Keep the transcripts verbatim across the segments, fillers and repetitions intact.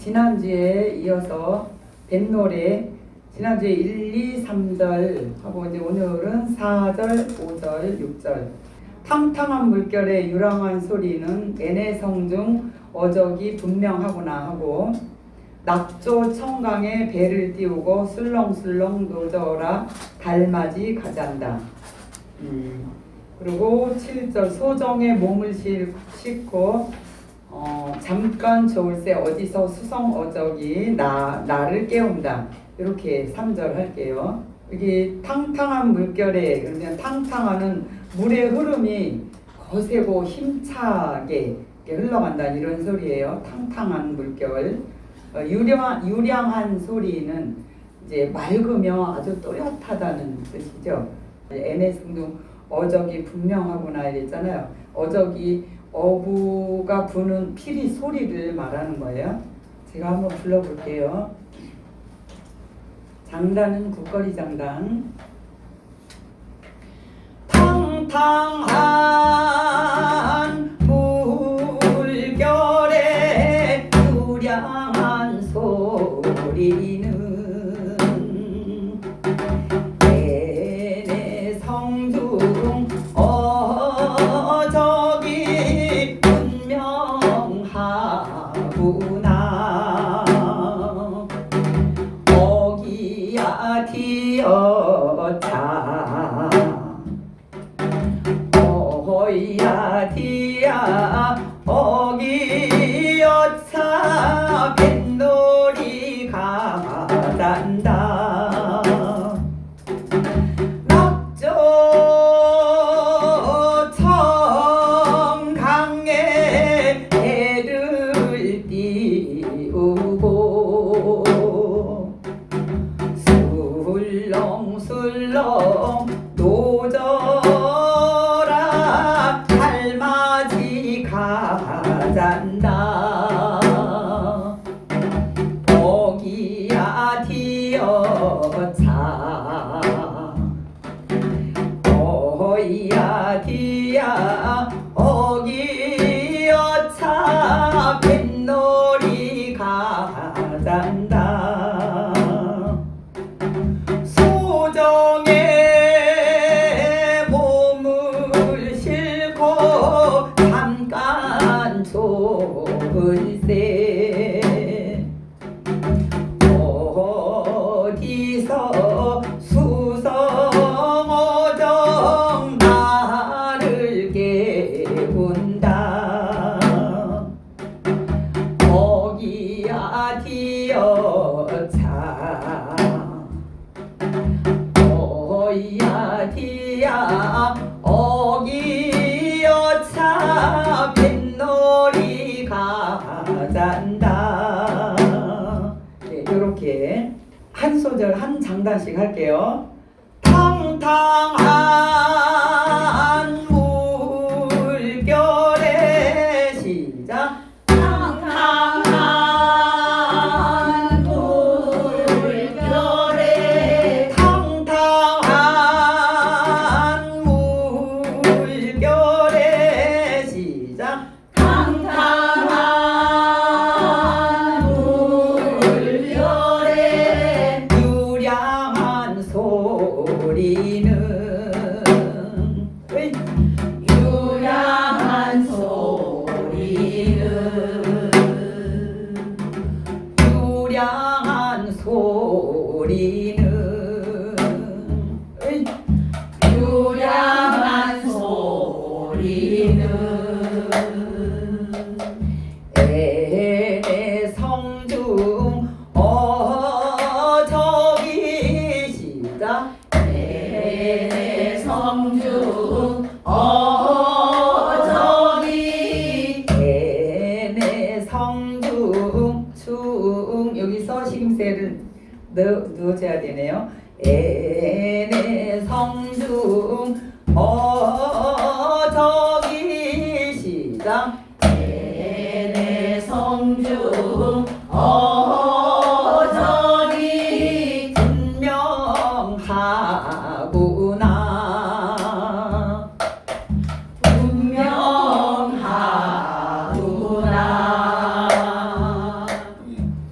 지난주에 이어서 뱃노래 지난주에 일, 이, 삼 절 하고 이제 오늘은 사 절, 오 절, 육 절. 탕탕한 물결의 유랑한 소리는 애내성중 어적이 분명하구나 하고, 낙조 청강에 배를 띄우고 술렁술렁 노져라 달맞이 가잔다. 음. 그리고 칠 절 소정에 몸을 싣고 어, 잠깐 좋을새 어디서 수성 어적이 나, 나를 깨운다. 이렇게 삼 절 할게요. 여기 탕탕한 물결에, 그러면 탕탕하는 물의 흐름이 거세고 힘차게 흘러간다 이런 소리예요. 탕탕한 물결. 어, 유량, 유량한 소리는 이제 맑으며 아주 또렷하다는 뜻이죠. 애내성중 어적이 분명하구나 이랬잖아요. 어적이 어부가 부는 피리 소리를 말하는 거예요. 제가 한번 불러볼게요. 장단은 국거리 장단. 탕탕한 물결에 유량한 소리는 애내성중 어적이 분명하구나. 어기야 디어차 어이야 디야 어기여차 뱃놀이 가잔다. 낙조 청강에 배를 띄우고 술렁술렁 노져라 달맞이 가잔다. 어기야 디어차 어이야 디야 어기여차 뱃놀이 가잔다. 소정에 몸을 싣고 잠깐 좋을새 어디서 수성어정 나를 깨운다. 어기야 디어차 어이야 디야 어기여차 뱃놀이 가잔다. 네, 이렇게 한 소절 한 장단씩 할게요. 탕탕한 물결에 시작. 탕탕한 물결에 탕탕한 물결에 시작. 탕탕한 물결에 유량한 소리는 유량한 소리는 유량한 소리는 유량한 소리는 애내성중 어적이 시작. 애내성중 어적이 애내성중 중 여기서 식임새를 넣, 넣어줘야 되네요. 애내성중 어적이 시작. 애내성중 어적이 분명하구나. 분명하구나.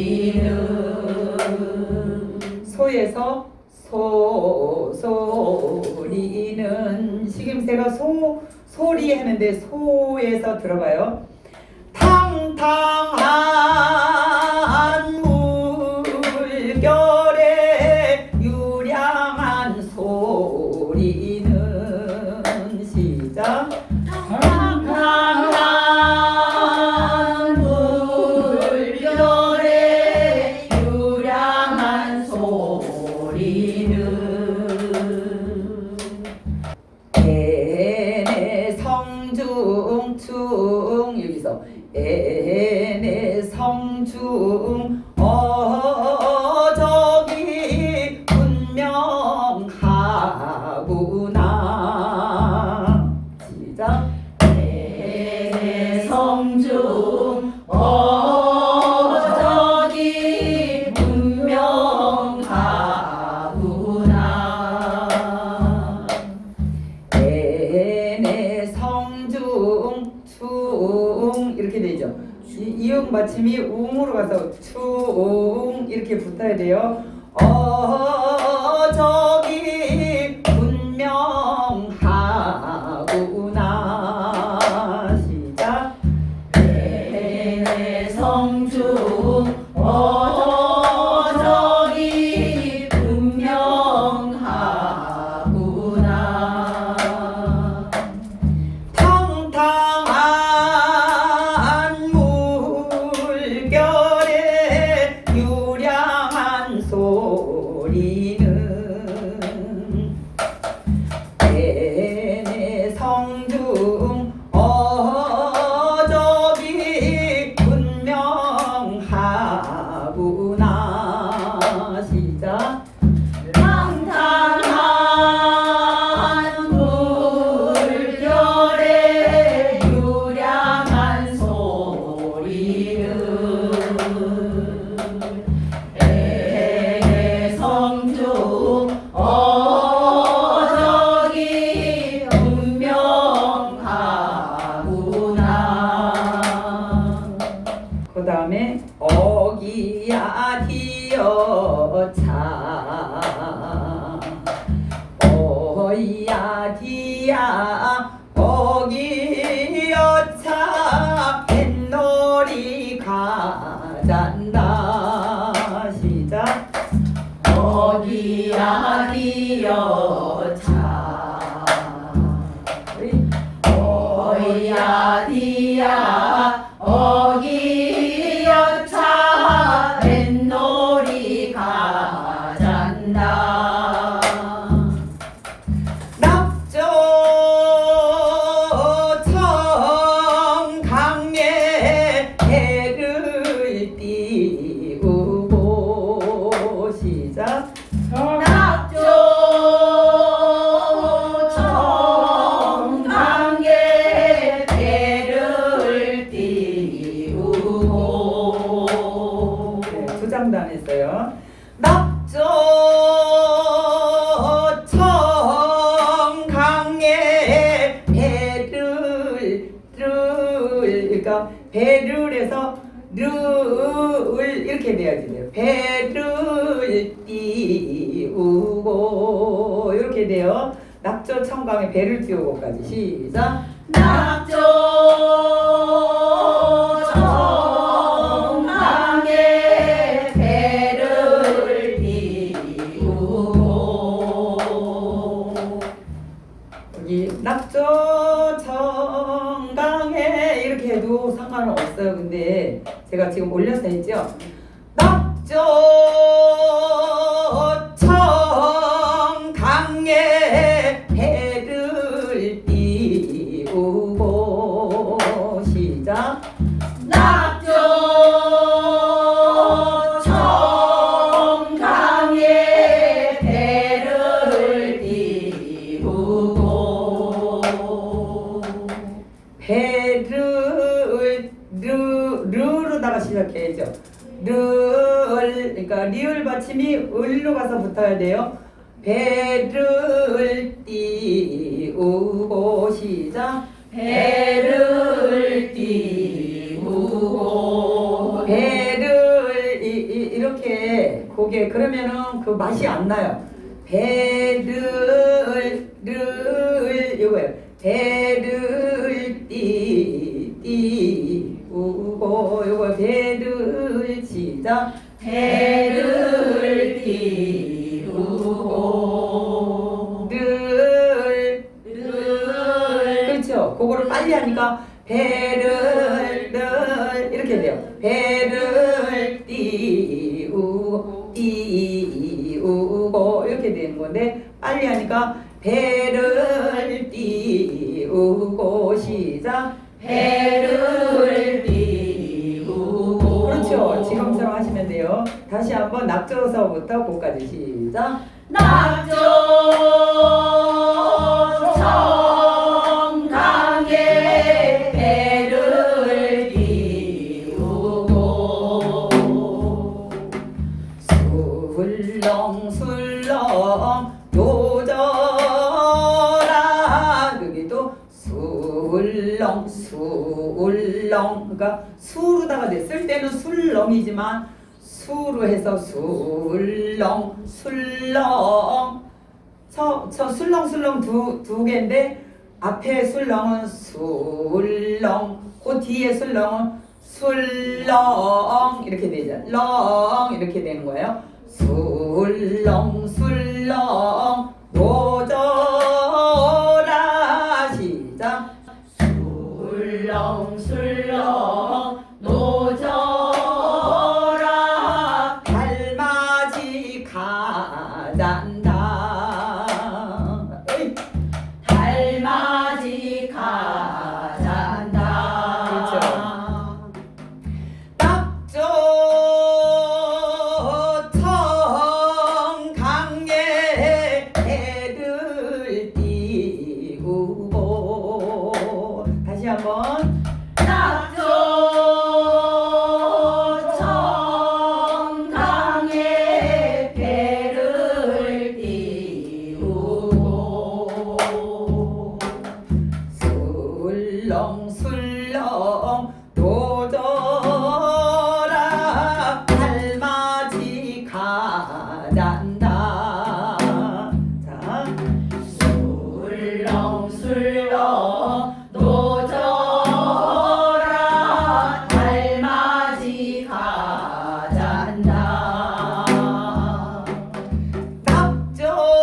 소에서 소 소리는 식임새가 소 소리 했는데 소에서 들어봐요. 탕탕한 물결에 유량한 소리는 시작. 탕탕한 물결에 유량한 소리는 애네 성중충 여기서 애네 성중 어 저기 분명하구나 시작. 애네 성중 어 저기 분명하구나. 애네 성중 충 이렇게 되죠. 이, 이응 받침이 웅으로 가서 충 이렇게 붙어야 돼요. 어 저기 분명하구나 시작. 애네 성중 어 저기 분명하구나. 탕탕한 물결에 유량한 소리는 애네 성중 어 저기 분명하구나 시작. 탕탕한 물결에 유량한 소리는 애네 성중 어 저기 분명하구나. 그 다음에 어기야 디어차 어이야 디야 어기여차 뱃놀이 가잔다 시작. 어디야 디여차 어이야 디야 어기여차 뱃놀이 가잔다. 낙조청 강에 배를 띄우고 시작. 낙조청 강에 배를 띄우고 네, 두 장도 안 했어요. 낙조청 강에 배를 그러니까 배를 해서 를 이렇게 돼야지 돼요. 배를 띄우고 이렇게 돼요. 낙조청강에 배를 띄우고까지 시작. 낙조청 강에 배를 띄우고 여기 낙조청강에 이렇게 해도 상관은 없어요. 근데 제가 지금 올려서 했죠. 낙조청강에 배를 띄우고 시작. 낙조청 강에 배를 띄우고 배를 르 르로다가 시작해야죠. 르을 그러니까 리을 받침이 을로 가서 붙어야 돼요. 배를 띄우고 시작. 배를 띄우고 배를 이 이렇게 고개 그러면은 그 맛이 안 나요. 배를 를 이거예요. 배를 띠 띠우고 요거 배를 시작. 배를 띄우고 를 를 그렇죠. 그거를 빨리 하니까 배를 를 이렇게 돼요. 배를 띄우 띄우고 이렇게 되는 건데 빨리 하니까 배를 띄우고 시작. 배를 띄우고 그렇죠. 지금처럼 하시면 돼요. 다시 한번 낙조서부터 곡까지 시작. 낙조 청강에 배를 띄우고 술렁술렁 요절아 여기도 술렁 술렁 그러니까 수로다가 됐을 때는 술렁이지만 수로 해서 술렁 술렁 저, 저 술렁술렁 두, 두 개인데 앞에 술렁은 술렁 그 뒤에 술렁은 술렁 이렇게 되죠. 렁 이렇게 되는 거예요. 술렁 술렁 노져라 시작. 술렁술렁 노져라 달맞이 가잔다. 에이. 달맞이 가잔다 그렇죠. 낙조 청강에 배를 띄우고 다시 한번 낙조 청강에 배를 띄우고 술렁술렁 노져라 달맞이 가잔다. 자, 술렁술렁 노져라 달맞이 가잔다 낙조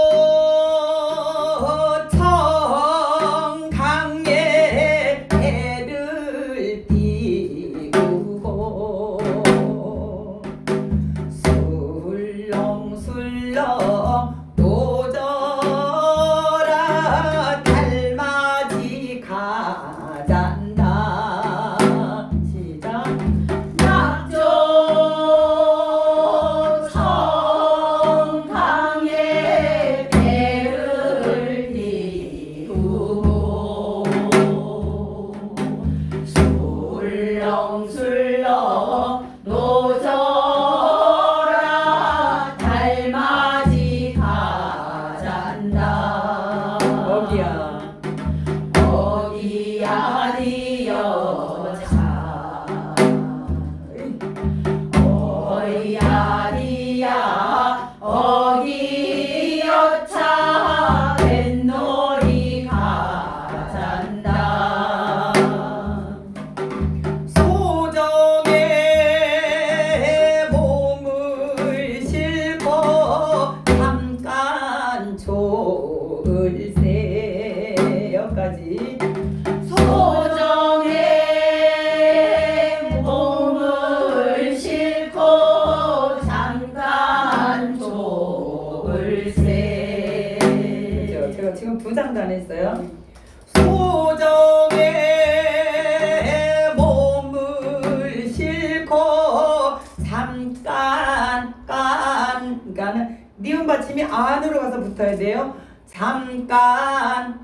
청강에 배를 띄우고 술렁술렁 노져라 달맞이 가잔다. 시작. 낙조 청강에 배를 띄우고 술렁술렁 노져라 달맞이 가잔다 어기야 어디야 네 여자 어이야리야 어기 여차 뱃놀이 가잔다 소정의 몸을 싣고 잠깐 졸세 여기까지. 소정의 몸을 싣고 잠깐 졸세 그렇죠. 제가 지금 두 장도 안 했어요. 소정의 몸을 싣고 잠깐 깐 그러니까는 니은 받침이 안으로 가서 붙어야 돼요. 잠깐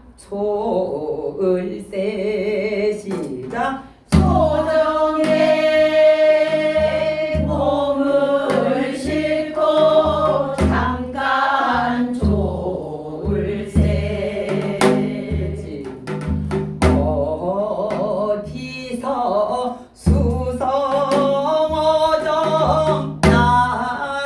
졸세 시작. 소정의 몸을 싣고 잠깐 졸세 그렇지. 어디서 수성어정 나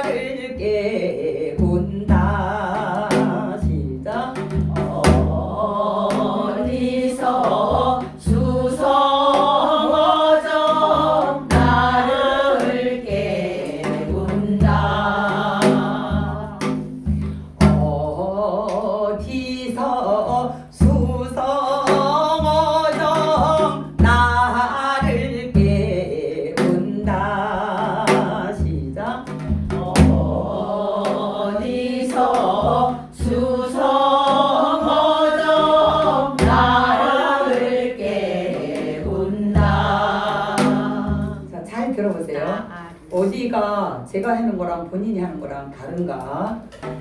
제가 하는 거랑 본인이 하는 거랑 다른가?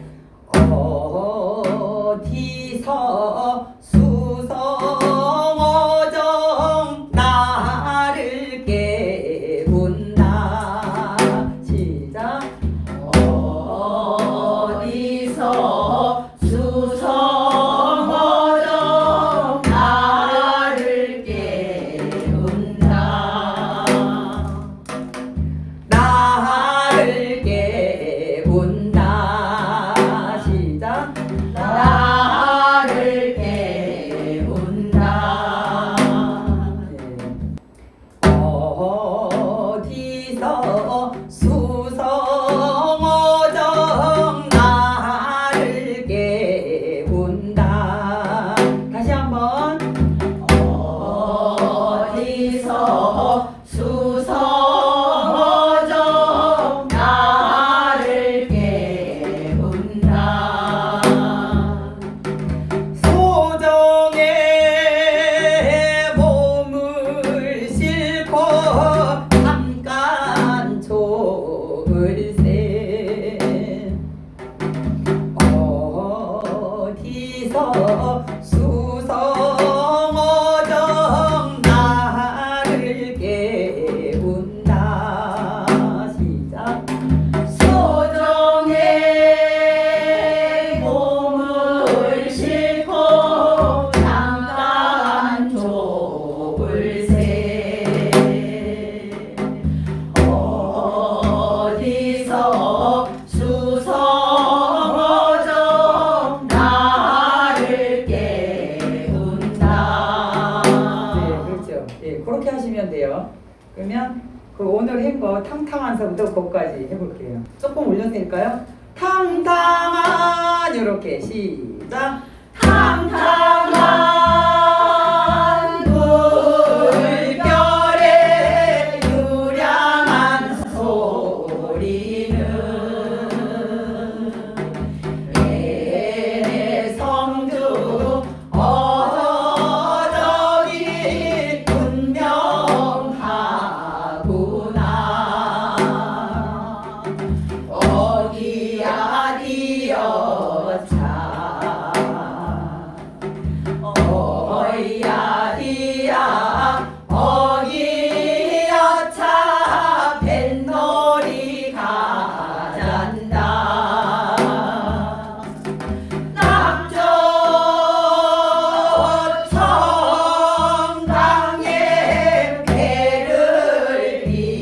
어디서 수성어정 나를 깨운다. 시작. 어디서 수성어정 나를 깨운다. 나를 깨운다. 시작. 나를 깨운다. 네. 어디서 수성어정 나를 깨운다. 다시 한번. 어디서 수성어정 나를 깨운다. 소정의 몸을 싣고 잠깐 졸세. 어디서 수성어정 나를 깨운다. 시작. 소정의 몸을 싣고 잠깐 졸세. 어디서 수성어정 나를 깨운다. 네, 그렇죠. 예, 그렇게 하시면 돼요. 그러면 그 오늘 한 거 탕탕한서부터 거기까지 해볼게요. 조금 올려서 할까요? 탕탕한 이렇게 시작. 탕탕한 물결에 유량한 소리는 얘네 성주 어정이 분명하구나. 어디야 디어차 어이야 디야 어기여차 뱃놀이 가잔다. 남쪽 청강에 배를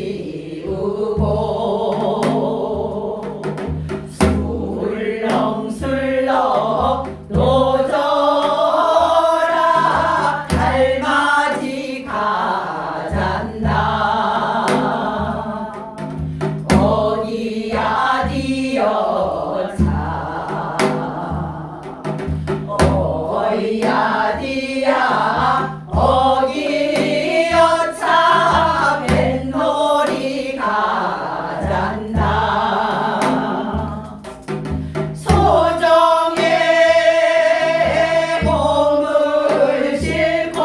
비우고 술렁술렁 노져라 달맞이 가잔다. 어디야 디어차 어이야 디야 어기여차 뱃놀이 가잔다. 소정의 몸을 싣고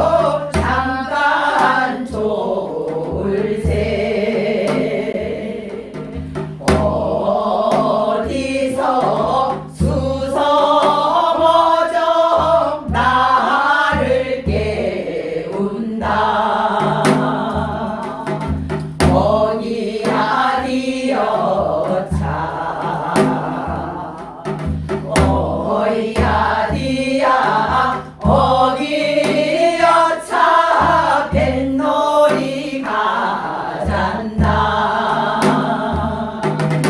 잠깐 졸세. 어디서 수성어정 나를 깨운다. 어디야 디어차 어이야 디야 어기여차 뱃놀이 가잔다.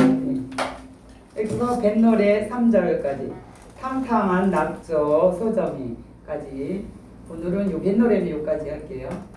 여기서 뱃노래 삼 절까지 탕탕한 낙조 소정이까지. 오늘은 요 뱃노래는 여기까지 할게요.